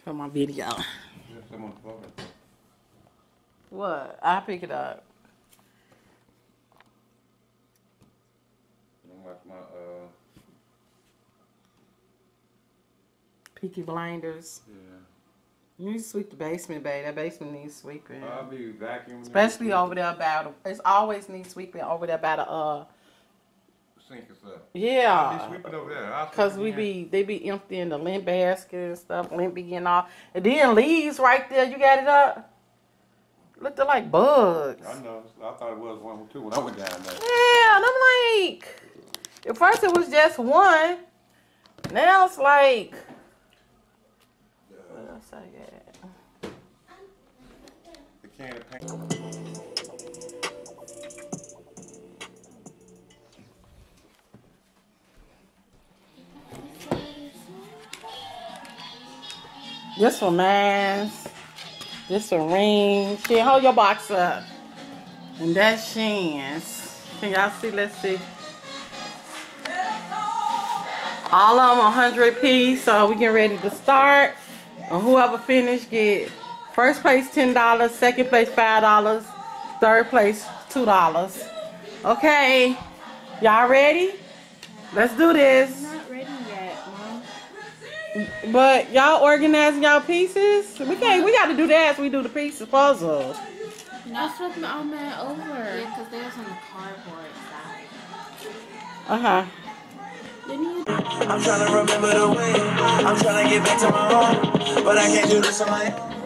for my video. What? I'll pick it up. Peaky Blinders. Yeah. You need to sweep the basement, babe. That basement needs sweeping. I'll be vacuuming. Especially over there by the. It's always needs sweeping over there by the sink and stuff. Yeah. I'll be sweeping over there. Cause they be emptying the lint basket and stuff, lint be getting off. And then leaves right there. You got it up. Looked like bugs. I know. I thought it was one too when I went down there. Yeah, and I'm like, at first it was just one. Now it's like. What else I got? The can of paint. This one mask. This a ring. She hold your box up. And that's Shan's. Can y'all see? Let's see. All of them 100 piece. So we getting ready to start. And whoever finish get first place $10, second place $5, third place $2. Okay. Y'all ready? Let's do this. But y'all organizing y'all pieces? We gotta do that as we do the pieces puzzles. I flipped my old man over. Yeah, because they was on the cardboard Uh-huh. side. I'm trying to remember the way. I'm trying to get back to my home. But I can't do this on my own.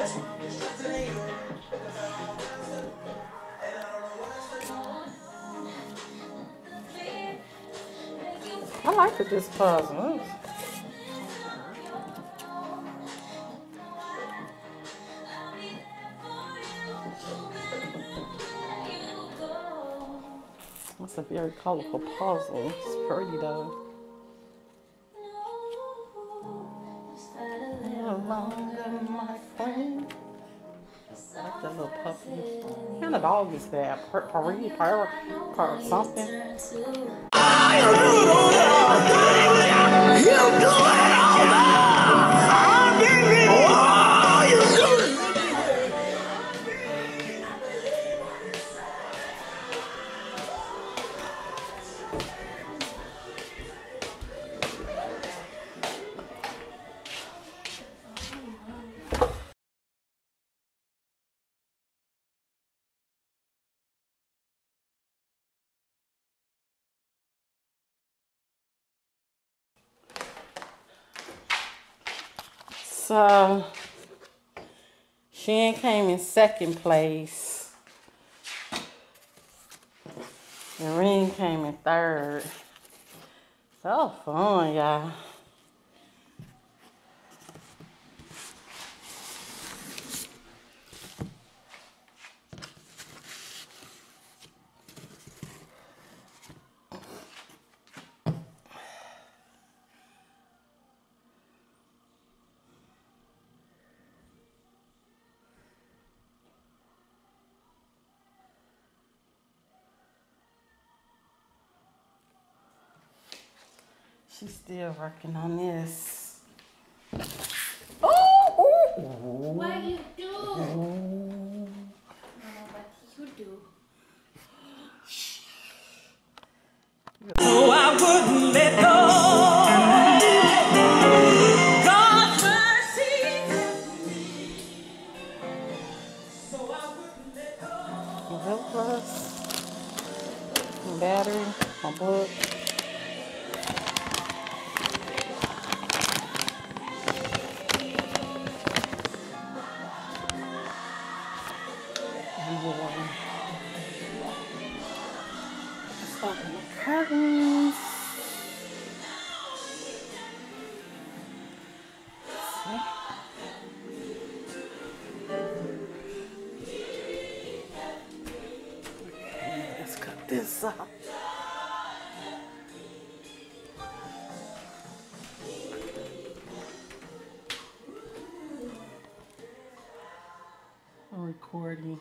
I like this puzzle. It's a very colorful puzzle. It's pretty though. I like that little puppy. What kind of dog is that? Purr, something? So, Shan came in second place. The ring came in third. So fun, y'all. She's still working on this. Oh! What you do? No, what you do? So I wouldn't let go. God's mercy. So I wouldn't let go. Help us. My battery, my book. Open the curtains. Okay, let's cut this up. I'm recording.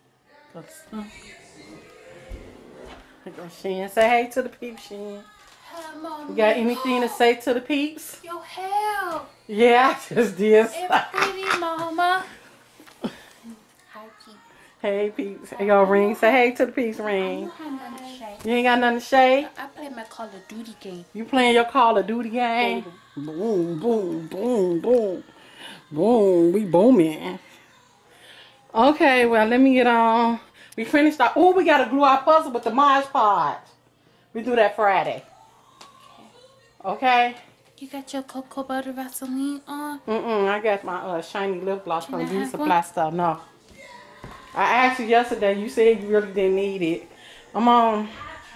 Here goes Shan. Say hey to the peeps, Shan. time on You got anything to say to the peeps? Your hair. Yeah, I just did. It's pretty, mama. Hi, Pete. Hey peeps. Hey, yo, Ring. Say hey to the peeps, Ring. Hi. You ain't got nothing to say? I play my Call of Duty game. You playing your Call of Duty game? Boom, boom, boom, boom. Boom, we booming. Okay, well, let me get on. We finished our, oh, we got to glue our puzzle with the Mod Podge. We do that Friday. Okay? You got your cocoa butter Vaseline on? I got my shiny lip gloss Can from I Beauty have Supply Stuff. No. I asked you yesterday. You said you really didn't need it. I'm on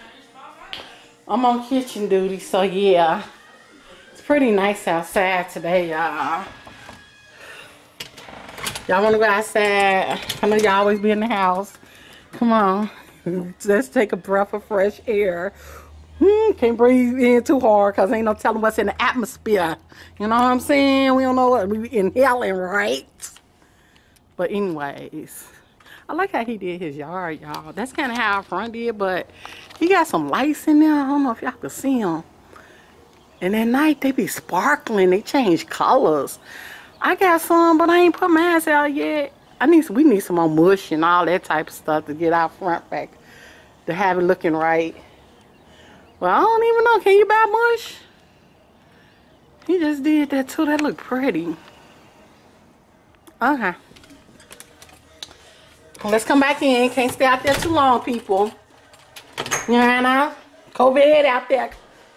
kitchen duty, so yeah. It's pretty nice outside today, y'all. Y'all want to go outside? I know y'all always be in the house. Come on. Let's take a breath of fresh air. Can't breathe in too hard because ain't no telling what's in the atmosphere. You know what I'm saying? We don't know what we inhaling, right? But anyways, I like how he did his yard, y'all. That's kind of how our front did, but he got some lights in there. I don't know if y'all can see them. And at night, they be sparkling. They change colors. I got some, but I ain't put mine out yet. We need some more mush and all that type of stuff to get our front back, to have it looking right. Well, I don't even know. Can you buy mush? He just did that too. That look pretty. Okay. Let's come back in. Can't stay out there too long, people. You know? COVID out there.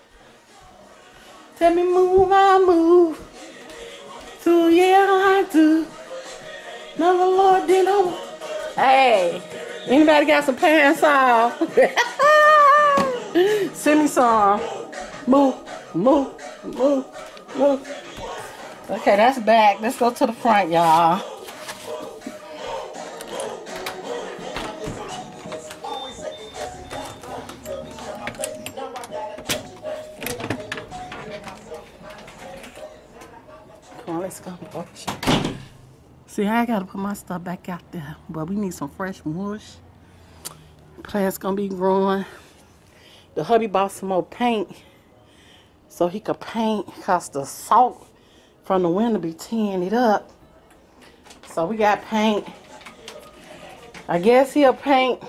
Tell me move, I move. So yeah, I do. No, the Lord didn't. Hey, anybody got some pants off? Send me some. Move, move, move, move. Okay, that's back. Let's go to the front, y'all. Come on, let's go. See, I gotta put my stuff back out there, but we need some fresh mush. Plant's gonna be growing. The hubby bought some more paint so he could paint because the salt from the winter be tearing it up. So we got paint. I guess he'll paint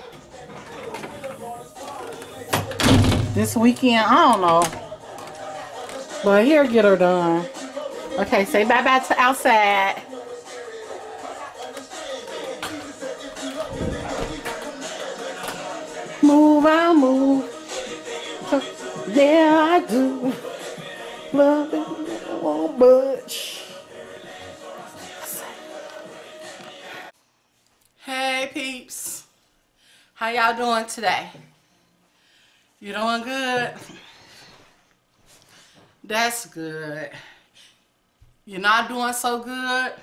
this weekend. I don't know. But he'll get her done. Okay, say bye-bye to outside. Move, I move. Yeah, I do. Love it, won't budge. Hey, peeps. How y'all doing today? You doing good? That's good. You're not doing so good?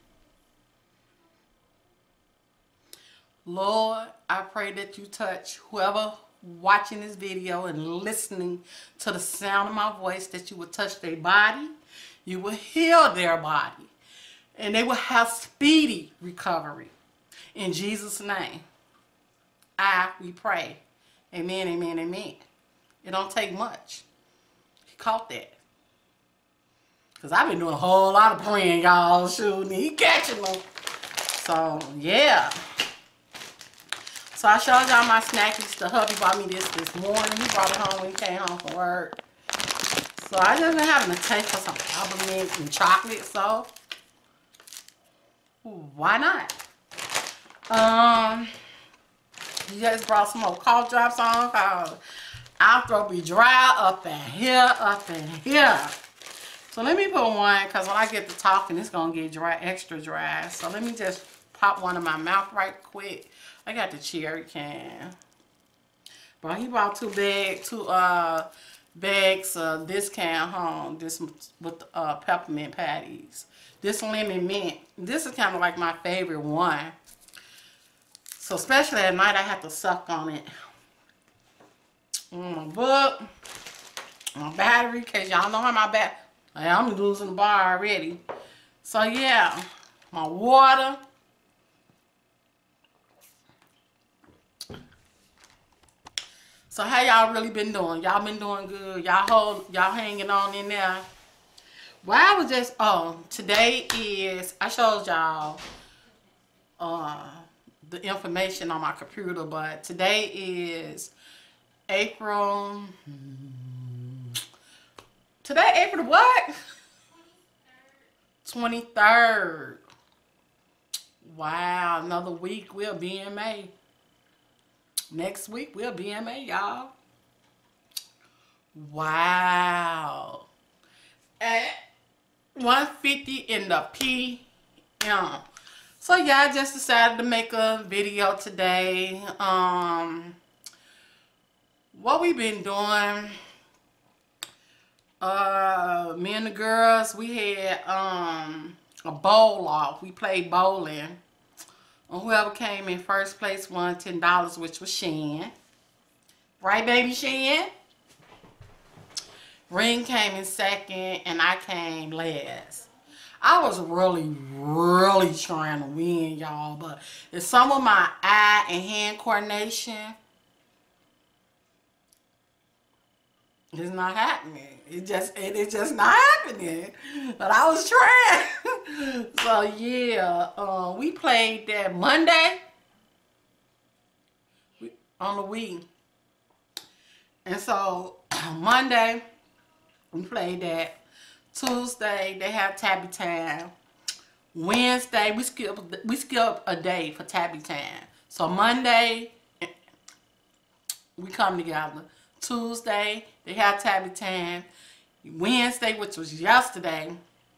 Lord, I pray that you touch whoever watching this video and listening to the sound of my voice, that you will touch their body, you will heal their body, and they will have speedy recovery. In Jesus' name, we pray. Amen, amen, amen. It don't take much. He caught that. Because I've been doing a whole lot of praying, y'all. Shooting, he catching them. So, yeah. So I showed y'all my snackies. The hubby bought me this morning. He brought it home when he came home from work. So I just been having a taste for some peppermint and chocolate. So why not? He just brought some more cough drops on. Cause our throat be dry up in here, up in here. So let me put one, because when I get to talking, it's going to get dry, extra dry. So let me just pop one in my mouth right quick. I got the cherry can. But he bought two bags of this can home. This with peppermint patties. This lemon mint. This is kind of like my favorite one. So especially at night, I have to suck on it. My book. My battery, because y'all know how my battery. I'm losing the bar already. So yeah, my water. So how y'all really been doing? Y'all been doing good? Y'all hanging on in there? Well, I was just, today is, I showed y'all the information on my computer, but today is April what? 23rd. Wow, another week we'll be in May. Next week we'll be in May, y'all. Wow. At 1:50 in the p.m. So yeah, I just decided to make a video today. What we've been doing, me and the girls, we had a bowl off. We played bowling. And whoever came in first place won $10, which was Shan. Right, baby Shan? Ring came in second, and I came last. I was really trying to win, y'all, but it's some of my eye and hand coordination. It's not happening. It's just not happening. But I was trying. So yeah, we played that Monday on the Wii. And so Monday we played that. Tuesday they have Tabby time. Wednesday we skip a day for Tabby time. So Monday we come together. Tuesday they have Tabby time. Wednesday, which was yesterday,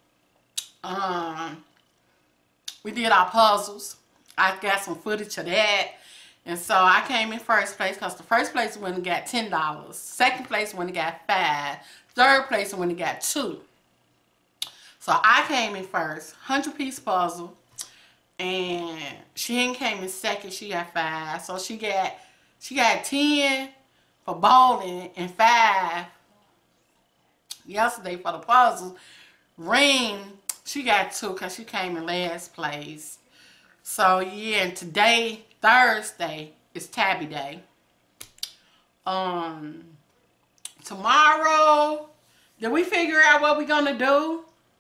we did our puzzles. I got some footage of that. And so I came in first place because the first place went and got $10. Second place went and got $5. Third place went and got $2. So I came in first, 100-piece puzzle. And she came in second, she got $5. So she got 10 for bowling and 5 yesterday for the puzzle. Ring, she got 2 because she came in last place. So yeah, and today, Thursday, is Tabby Day. Tomorrow, did we figure out what we're gonna do?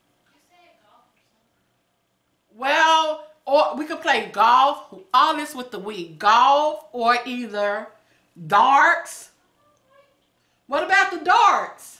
Well, or we could play golf. All this with the Wii. Golf or either darts. What about the darts?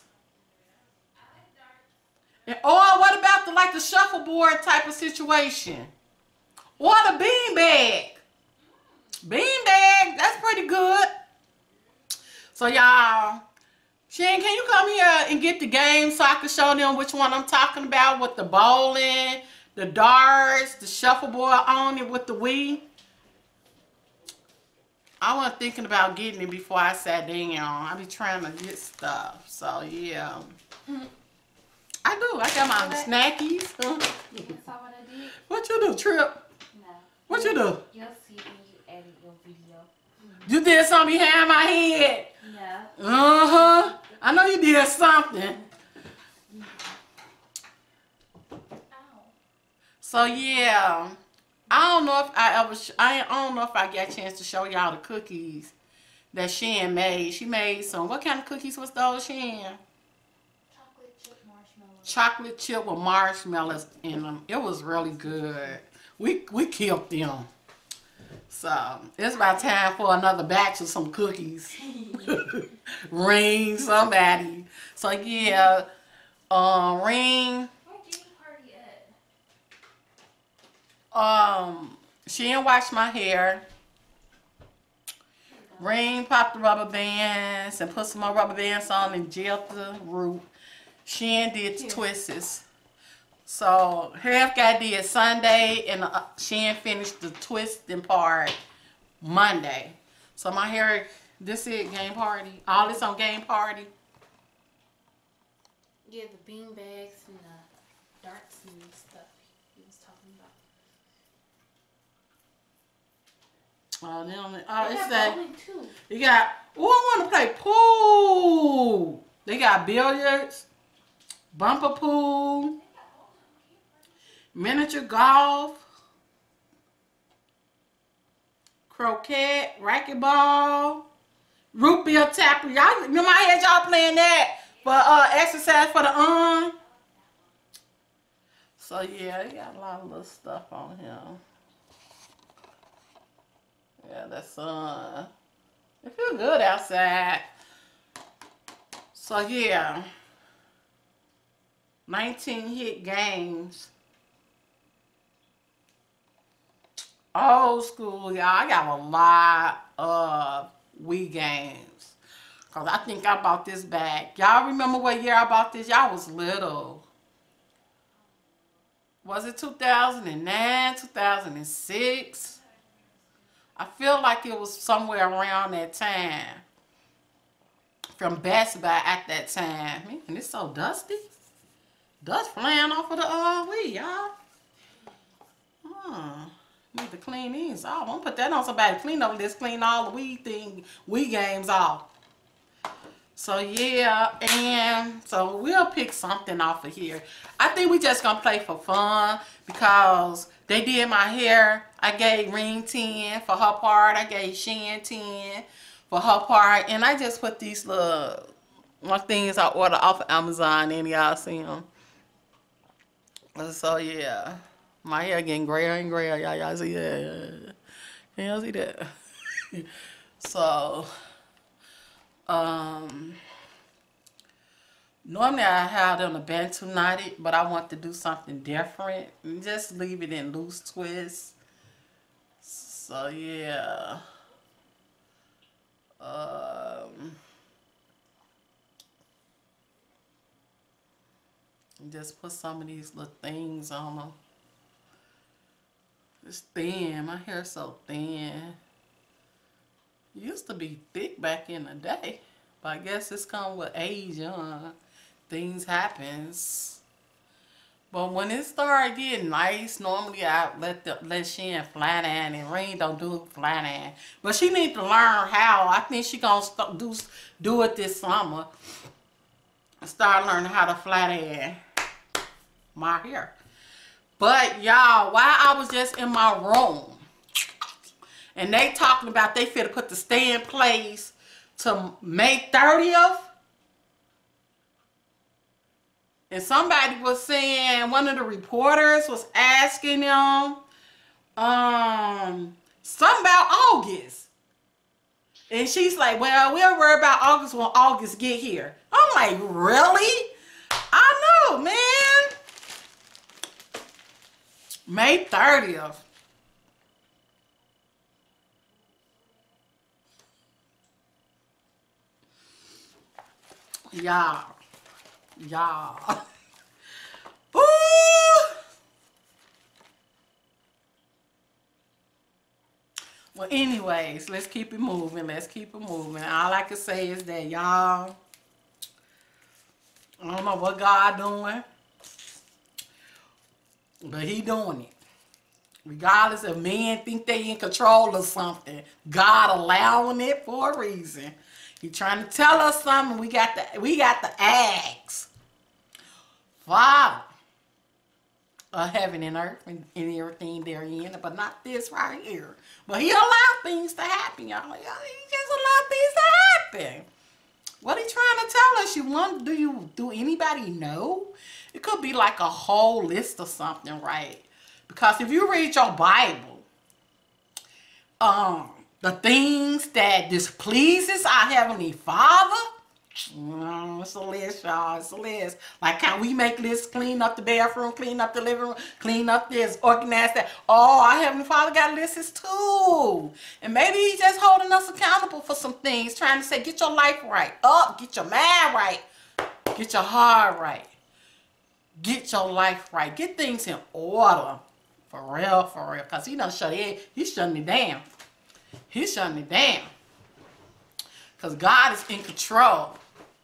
Or what about the shuffleboard type of situation? Or the beanbag. Beanbag, that's pretty good. So y'all, Shane, can you come here and get the game so I can show them which one I'm talking about with the bowling, the darts, the shuffleboard on it with the Wii? I wasn't thinking about getting it before I sat down. I be trying to get stuff. So yeah. I do. I got my snackies. That's all what I did? What you do, Trip? No. What you do? You'll see when you edit your video. You did something behind my head. No. Uh-huh. I know you did something. Ow. So yeah. I don't know if I got a chance to show y'all the cookies that Shan made. She made some, what kind of cookies was those, Shan? Chocolate chip marshmallows. Chocolate chip with marshmallows in them. It was really good. We killed them. So it's about time for another batch of some cookies. Ring somebody. So yeah, Ring. She didn't wash my hair. Ring popped the rubber bands and put some more rubber bands on and gelled the root. Shan did the twists. So half guy did Sunday and Shan finished the twisting part Monday. So my hair, this is Game Party. All this on Game Party. Yeah, the bean bags and the darts and stuff he was talking about. It's that too. you got. Oh, I want to play pool. They got billiards, bumper pool, miniature golf, croquet, racquetball, root Bill Tapper. Y'all remember I had y'all playing that for exercise for the arm. So yeah, he got a lot of little stuff on him. Yeah, that's it feels good outside. So yeah, 19 hit games. Old school, y'all. I got a lot of Wii games. Cause I think I bought this back. Y'all remember what year I bought this? Y'all was little. Was it 2009, 2006? I feel like it was somewhere around that time. From Best Buy at that time. Man, it's so dusty. Dust flying off of the Wii, y'all. Need to clean these off. I'm gonna put that on somebody. Clean up this, clean all the Wii games off. So yeah, and so we'll pick something off of here. I think we just gonna play for fun because they did my hair. I gave Ring 10 for her part. I gave Shan 10 for her part, and I just put these little things I ordered off of Amazon, and y'all see them. So yeah, my hair getting grayer and grayer. Y'all see that? Can y'all see that? So, normally I have it on a Bantu knotted, but I want to do something different and just leave it in loose twists. So yeah. Just put some of these little things on them. It's thin. My hair's so thin. It used to be thick back in the day, but I guess it's come with age. Things happens. But when it started getting nice, normally I let Shan flat iron, and Rain don't do flat iron. But she need to learn how. I think she gonna do it this summer. Start learning how to flat iron my hair. But y'all, while I was just in my room and they talking about they finna put the stay in place to May 30th, and somebody was saying, one of the reporters was asking them something about August, and she's like, well, we'll worry about August when August get here. I'm like, really? I know, man. May 30th. Y'all. Ooh. Well, anyways, let's keep it moving. All I can say is that, y'all, I don't know what God doing, but he doing it. Regardless if men think they in control of something, God allowing it for a reason. He trying to tell us something. We got the ask. Father of heaven and earth and everything therein, but not this right here. But he allowed things to happen, y'all. He just allowed things to happen. What he trying to tell us? Do anybody know? It could be like a whole list of something, right? Because if you read your Bible, the things that displeases our Heavenly Father, it's a list, y'all. It's a list. Like how we make lists, clean up the bathroom, clean up the living room, clean up this, organize that. Oh, our Heavenly Father got lists too. And maybe he's just holding us accountable for some things, trying to say, get your life right. Get your mind right. Get your heart right. Get your life right. Get things in order. For real. Because he done he's shutting it down. He's shutting it down. Because God is in control.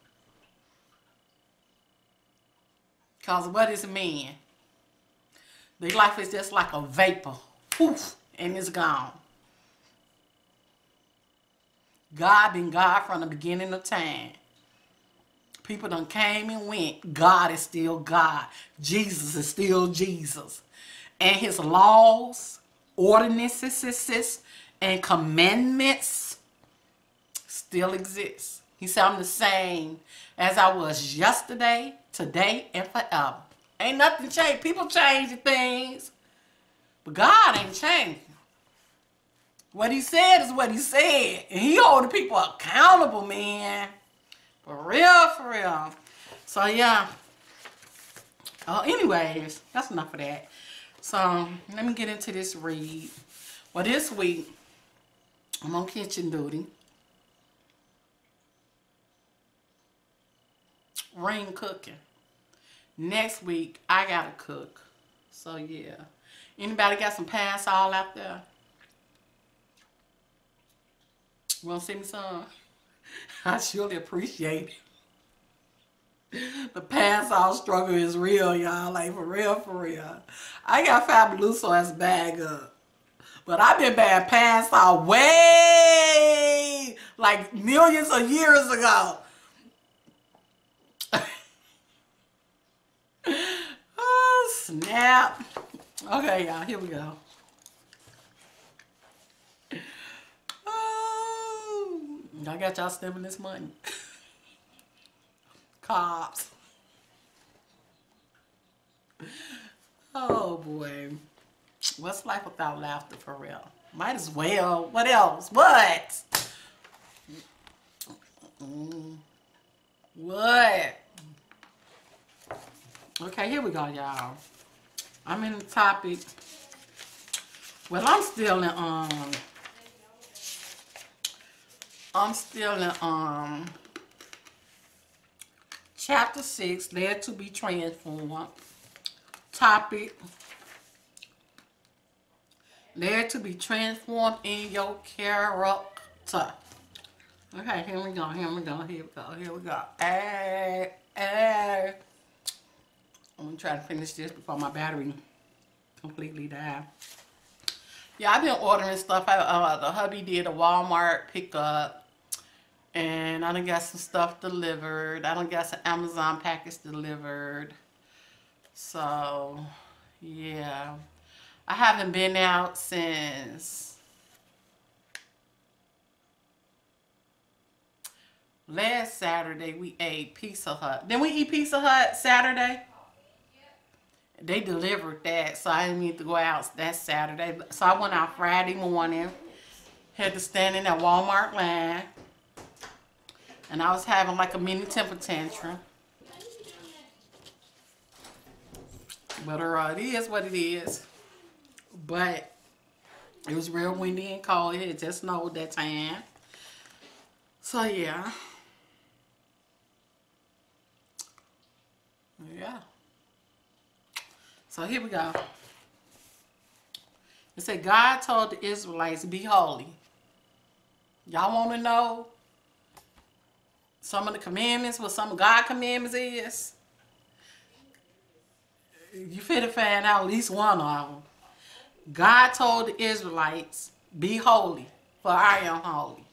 Because what is man? Their life is just like a vapor. Poof, and it's gone. God been God from the beginning of time. People done came and went. God is still God. Jesus is still Jesus. And his laws, ordinances, and commandments still exists. He said, I'm the same as I was yesterday, today, and forever. Ain't nothing changed. People change things, but God ain't changing. What he said is what he said. And he holding people accountable, man. For real, for real. So, yeah. Anyways, that's enough of that. So, let me get into this read. Well, this week, I'm on kitchen duty. Rain cooking. Next week, I gotta cook. So, yeah. Anybody got some Pine-Sol out there? Want to see me some? I surely appreciate it. The Pine-Sol struggle is real, y'all. Like, for real, for real. I got Fabuloso as a bag up. But I've been buying Pine-Sol way, like, millions of years ago. Oh, snap. Okay, y'all, here we go. I got y'all stemming this money. Cops. Oh boy. What's life without laughter, for real? Might as well. What else? What? What? Okay, here we go, y'all. I'm in the topic. Well, I'm still in chapter 6, Led to be Transformed. Topic: Led to be transformed in your character. Okay, here we go, here we go, here we go, here we go. I'm gonna try to finish this before my battery completely dies. Yeah, I've been ordering stuff. The hubby did a Walmart pickup. And I done got some stuff delivered. I done got some Amazon package delivered. So, yeah. I haven't been out since last Saturday. We ate Pizza Hut. Didn't we eat Pizza Hut Saturday? They delivered that, so I didn't need to go out that Saturday. So I went out Friday morning. Had to stand in that Walmart line. And I was having like a mini temper tantrum. But it is what it is. But it was real windy and cold. It just snowed that time. So yeah. Yeah. So here we go. It said, God told the Israelites, be holy. Y'all want to know some of the commandments, what some of God's commandments is? You finna find out at least one of them. God told the Israelites, be holy, for I am holy.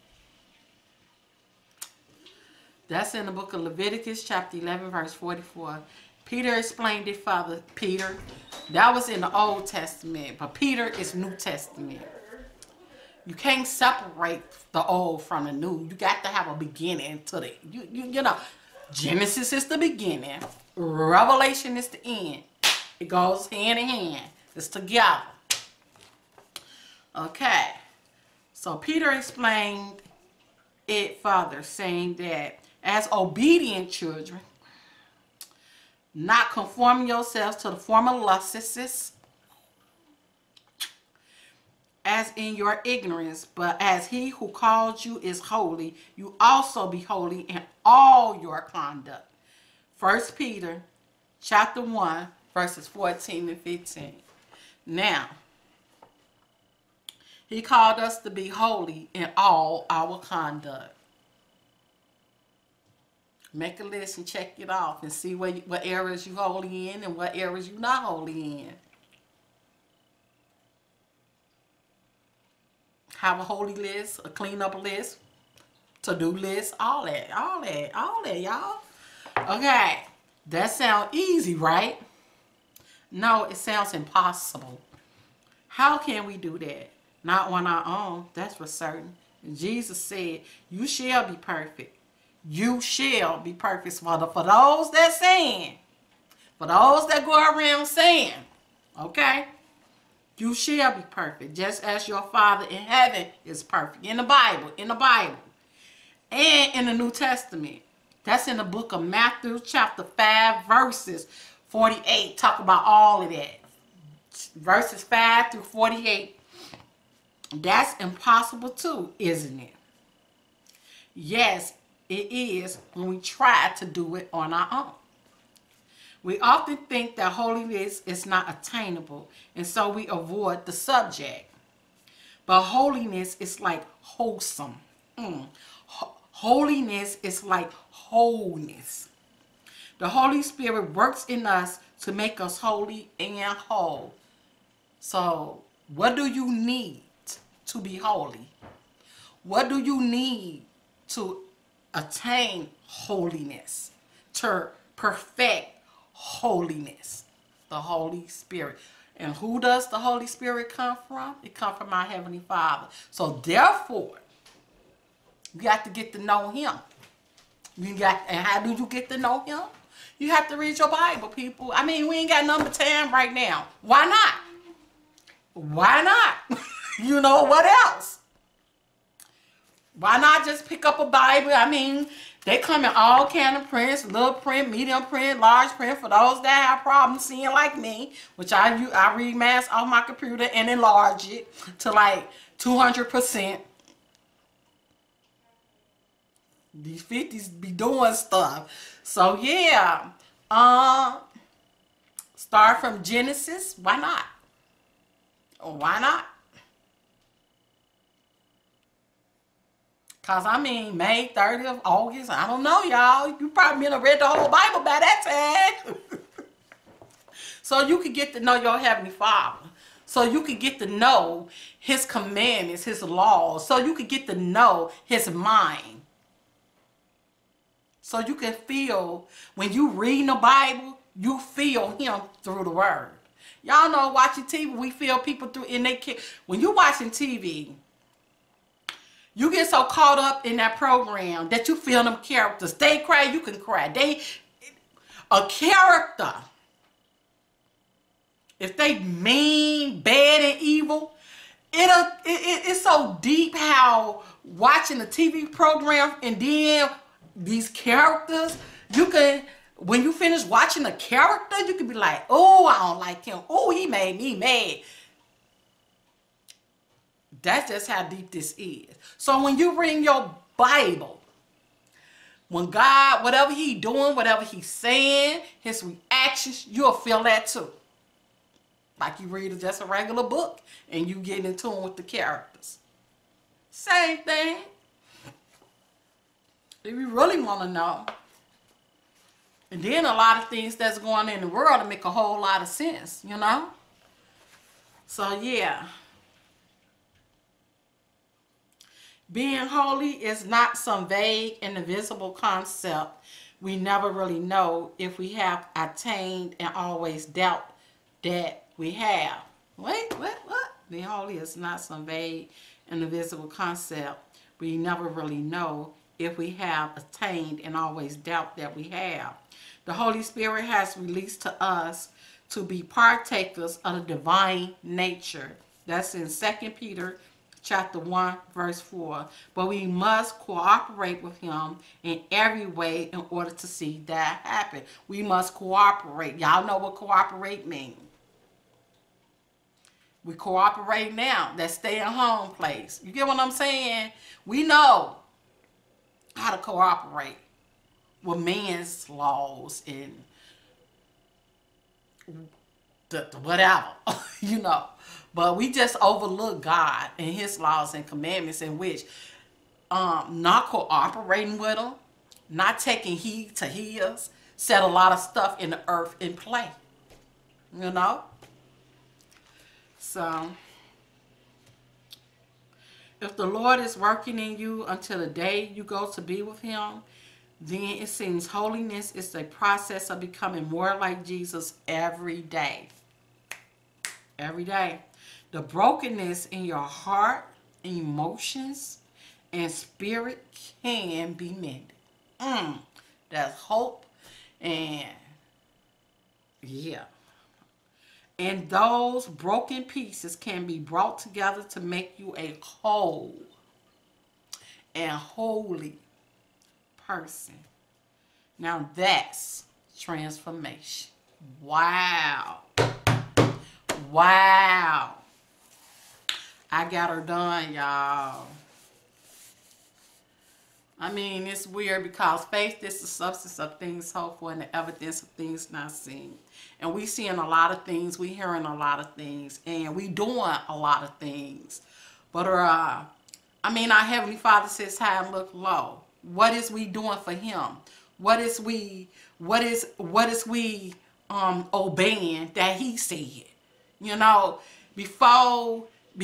That's in the book of Leviticus, chapter 11, verse 44. Peter explained it, Father Peter. That was in the Old Testament, but Peter is New Testament. You can't separate the old from the new. You got to have a beginning to the, you know, Genesis is the beginning. Revelation is the end. It goes hand in hand. It's together. Okay. So Peter explained it further, saying that as obedient children, not conforming yourselves to the former lusts, as in your ignorance, but as he who called you is holy, you also be holy in all your conduct. 1 Peter chapter 1, verses 14 and 15. Now, he called us to be holy in all our conduct. Make a list and check it off and see what areas you holy in and what areas you not holy in. Have a holy list, a clean up list, to-do list, all that, y'all. Okay, that sounds easy, right? No, it sounds impossible. How can we do that? Not on our own, that's for certain. Jesus said, you shall be perfect. You shall be perfect. For those that sin, for those that go around saying, okay, you shall be perfect, just as your Father in heaven is perfect. In the Bible, and in the New Testament. That's in the book of Matthew, chapter 5, verses 48. Talk about all of that. Verses 5 through 48. That's impossible too, isn't it? Yes, it is when we try to do it on our own. We often think that holiness is not attainable, and so we avoid the subject. But holiness is like wholesome. Holiness is like wholeness. The Holy Spirit works in us to make us holy and whole. So, what do you need to be holy? What do you need to attain holiness? To perfect holiness? The Holy Spirit. And who does the Holy Spirit come from? It comes from our Heavenly Father. So therefore, you got to get to know Him. And how do you get to know Him? You have to read your Bible, people. I mean, we ain't got number 10 right now. Why not? Why not? You know, what else? Why not just pick up a Bible? I mean, they come in all kind of prints, little print, medium print, large print, for those that have problems seeing like me, which I read mass off my computer and enlarge it to like 200%. These 50s be doing stuff. So yeah, start from Genesis. Why not? Why not? Because, I mean, May 30th, August, I don't know, y'all. You probably been read the whole Bible by that time. So you can get to know your Heavenly Father. So you can get to know His commandments, His laws. So you can get to know His mind. So you can feel, when you read the Bible, you feel Him through the Word. Y'all know, watching TV, we feel people through in their kids. When you're watching TV, you get so caught up in that program that you feel them characters. They cry, you can cry. A character, if they mean, bad, and evil, it's so deep how watching a TV program and then these characters, you can, when you finish watching a character, you can be like, oh, I don't like him. Oh, he made me mad. That's just how deep this is. So when you read your Bible, when God, whatever He doing, whatever He's saying, His reactions, you'll feel that too. Like you read just a regular book and you get in tune with the characters. Same thing. If you really want to know. And then a lot of things that's going on in the world to make a whole lot of sense, you know? So yeah. Being holy is not some vague and invisible concept we never really know if we have attained and always doubt that we have. Wait, what? Being holy is not some vague and invisible concept we never really know if we have attained and always doubt that we have. The Holy Spirit has released to us to be partakers of the divine nature. That's in 2 Peter chapter 1, verse 4. But we must cooperate with Him in every way in order to see that happen. We must cooperate. Y'all know what cooperate means. We cooperate now. That stay-at-home place. You get what I'm saying? We know how to cooperate with man's laws and whatever, you know. But we just overlook God and His laws and commandments, in which not cooperating with Him, not taking heed to His, set a lot of stuff in the earth in play, you know. So if the Lord is working in you until the day you go to be with Him, then it seems holiness is a process of becoming more like Jesus every day. Every day. The brokenness in your heart and emotions and spirit can be mended. That's hope. And yeah. And those broken pieces can be brought together to make you a whole and holy person. Now that's transformation. Wow. Wow. I got her done, y'all. I mean, it's weird because faith is the substance of things hoped for and the evidence of things not seen. And we seeing a lot of things, we hearing a lot of things, and we doing a lot of things. But I mean, our Heavenly Father sits high and look low. What is we doing for Him? What is we obeying that He said? You know, before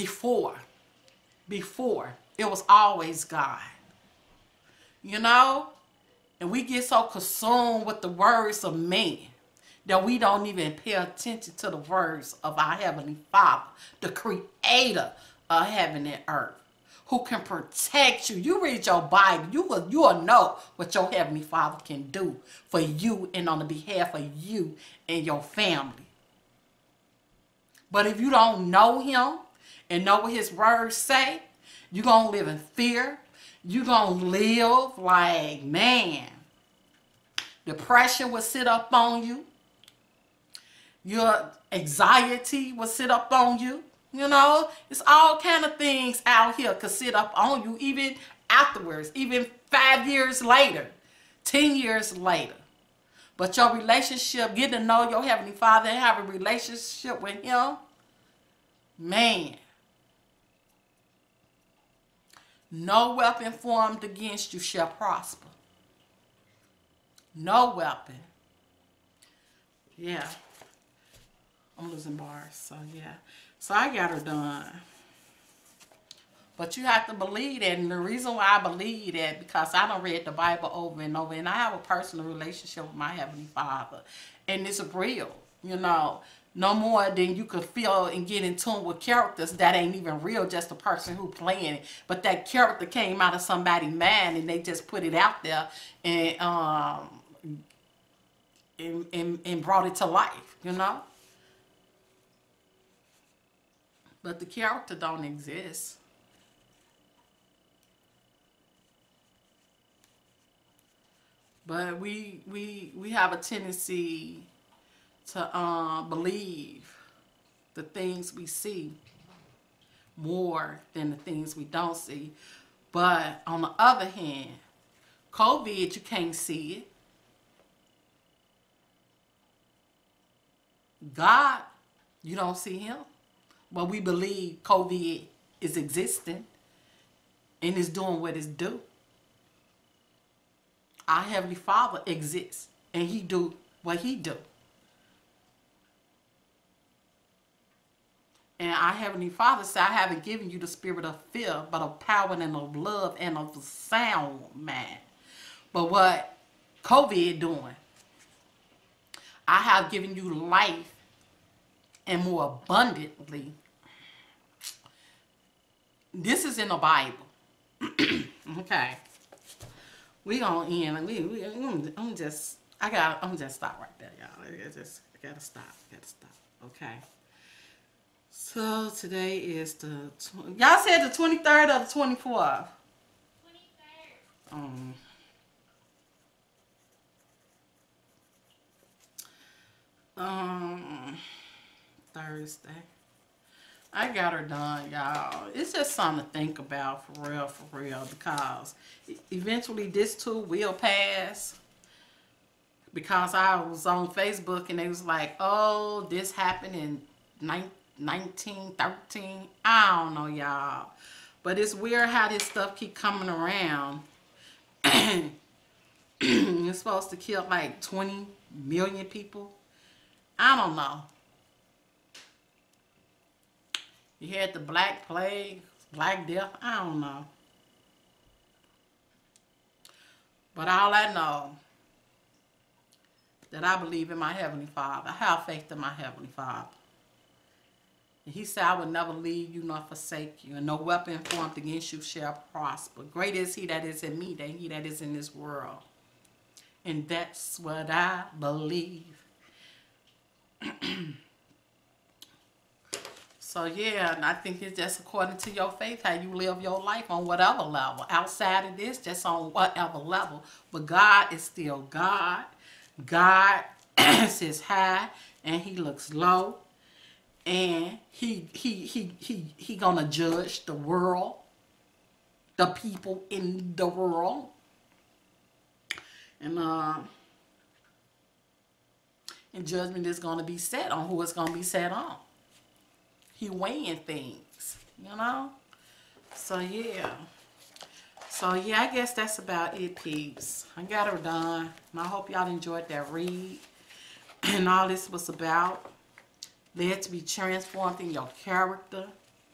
it was always God. You know? And we get so consumed with the words of man that we don't even pay attention to the words of our Heavenly Father, the creator of heaven and earth, who can protect you. You read your Bible, you will know what your Heavenly Father can do for you and on the behalf of you and your family. But if you don't know Him and know what His words say, you're going to live in fear. You're going to live like, man, depression will sit up on you. Your anxiety will sit up on you. You know, it's all kind of things out here could sit up on you even afterwards, even 5 years later, 10 years later. But your relationship, getting to know your Heavenly Father and have a relationship with Him, man, no weapon formed against you shall prosper. No weapon. Yeah. I'm losing bars, so yeah. So I got her done. But you have to believe that, and the reason why I believe that, because I done read the Bible over and over, and I have a personal relationship with my Heavenly Father. And it's real, you know. No more than you could feel and get in tune with characters that ain't even real, just the person who playing it. But that character came out of somebody's mind and they just put it out there and brought it to life, you know. But the character don't exist. But we have a tendency to believe the things we see more than the things we don't see. But on the other hand, COVID, you can't see it. God, you don't see Him. But we believe COVID is existing and is doing what it's do. Our Heavenly Father exists and He do what He do. And our Heavenly Father said, I haven't given you the spirit of fear, but of power and of love and of a sound mind. But what COVID doing? I have given you life and more abundantly. This is in the Bible. Okay. We gonna end. I'm just stop right there, y'all. I gotta stop. Okay. So today is the y'all said the 23rd or the 24th? 23rd. Thursday. I got her done, y'all. It's just something to think about for real, because eventually this too will pass. Because I was on Facebook and they was like, oh, this happened in 1913. I don't know, y'all. But it's weird how this stuff keep coming around. It's supposed to kill like 20 million people. I don't know. You had the Black Plague, Black Death. I don't know. But all I know, that I believe in my Heavenly Father. I have faith in my Heavenly Father. And he said, I will never leave you nor forsake you, and no weapon formed against you shall prosper. Great is he that is in me than he that is in this world. And that's what I believe. So yeah, and I think it's just according to your faith, how you live your life on whatever level. Outside of this, just on whatever level. But God is still God. God sits high and he looks low. And he gonna judge the world, the people in the world. And judgment is gonna be set on who it's gonna be set on. He weighing things, you know? So yeah. So yeah, I guess that's about it, peeps. I got her done. And I hope y'all enjoyed that read. And all this was about led to be transformed in your character.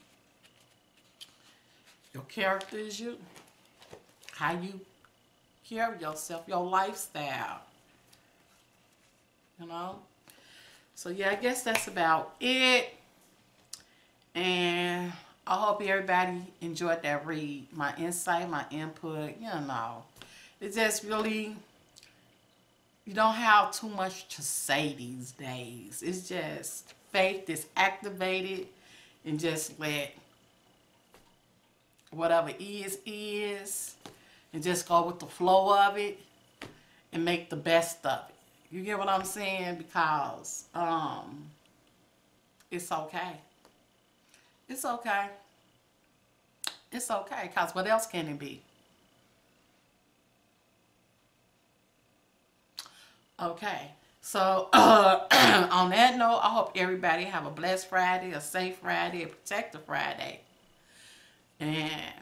Your character is you. How you carry yourself, your lifestyle. You know? So yeah, I guess that's about it. And I hope everybody enjoyed that read. My insight, my input, you know. It's just really, you don't have too much to say these days. It's just faith is activated and just let whatever is and just go with the flow of it and make the best of it. You get what I'm saying? Because it's okay. It's okay. It's okay, because what else can it be? Okay. So, on that note, I hope everybody have a blessed Friday, a safe Friday, a protective Friday. And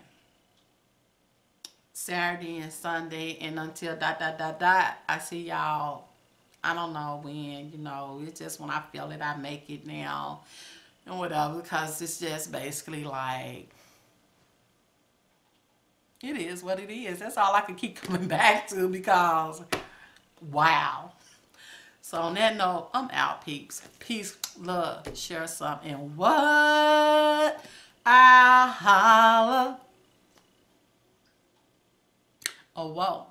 Saturday and Sunday, and until ... I see y'all, I don't know when, you know, it's just when I feel it, I make it now. And whatever, because it's just basically like, it is what it is. That's all I can keep coming back to, because wow. So on that note, I'm out, peeps. Peace, love, share some, and what I holla. Oh, whoa.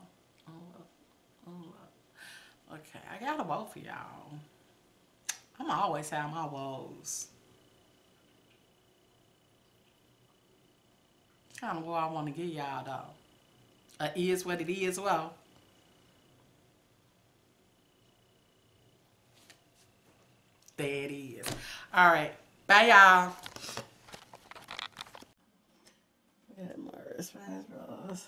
Okay, I got a woe for y'all. I'm always have my woes. Kind of what I want to give y'all though. Is what it is, well. There it is. Alright. Bye y'all. Got Mars, Fries Bros.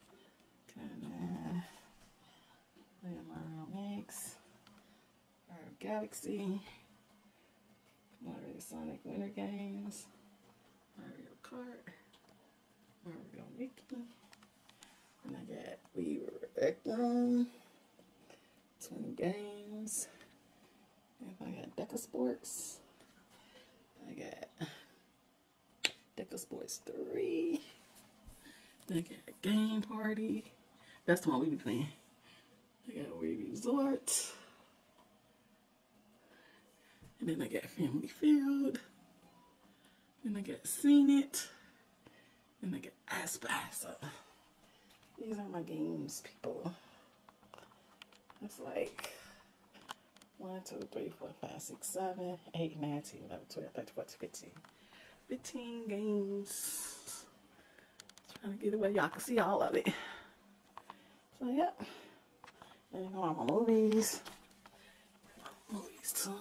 Mario Mix. Mario Galaxy. Mario Sonic Winter Games. Mario Kart. Mario Mickey. And I got We Were Room. Twin Games. And I got Deca Sports. I got Deca Sports 3. Then I got Game Party. That's the one we be playing. I got Wii Resort. And then I got Family Field. Then I got Seen It. And I got I Spy. So these are my games, people. It's like 1, 2, 3, 4, 5, 6, 7, 8, 9, 10, 11, 12, 13, 14, 15. 15 games. Trying to get away. Y'all can see all of it. So, yeah. And go on my movies. Movies too.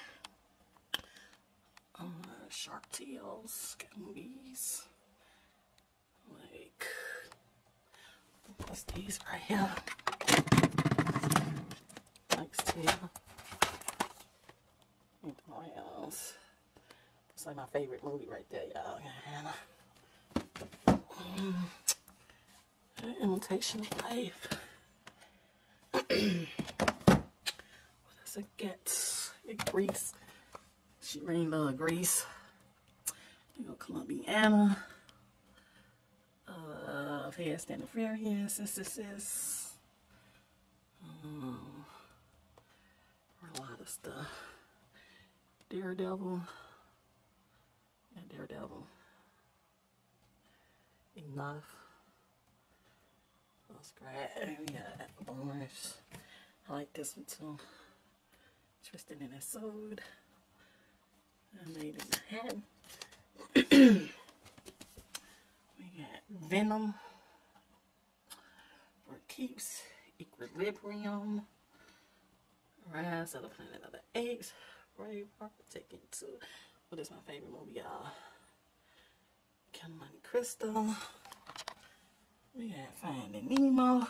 Shark Tales. Got movies. Like, what's these right here? Mike's Tale. Royals. It's like my favorite movie right there, y'all. Imitation Life. What does it get? Grease. She really love Grease. You know, Columbiana. Fast and the Furious. This. A lot of stuff. Daredevil. got Daredevil. Enough. Scratch. We got Boomers. I like this one too. Twisted in a Sword. I made it in Manhattan. We got Venom. For Keeps. Equilibrium. Rise of the Planet of the Apes. Braveheart. Taken 2. What is my favorite movie, y'all? Count Monte Cristo. We got Finding Nemo.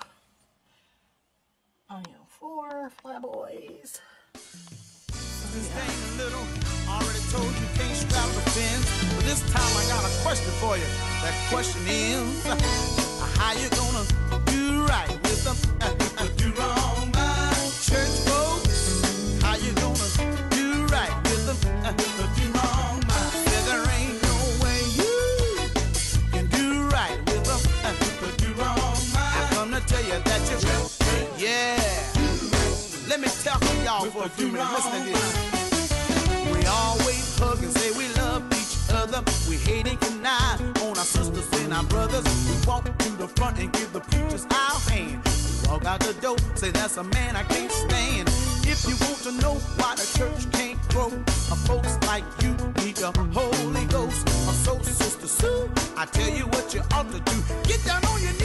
Onion 4. Flyboys. This game a little. Already told you can't straddle the fence. But this time I got a question for you. That question is, how you gonna do right with them? Do wrong by church folks. How you gonna do right with them? Do wrong by. Yeah, there ain't no way you can do right with them. Do wrong by. I come to tell you that you, yeah. Let me talk to y'all for a few minutes. Listen to this. We always hug and say we love each other. We hate and connive on our sisters and our brothers. We walk to the front and give the preachers our hand. We walk out the door, say that's a man I can't stand. If you want to know why the church can't grow, folks like you need the Holy Ghost. So, Sister Sue, I tell you what you ought to do. Get down on your knees.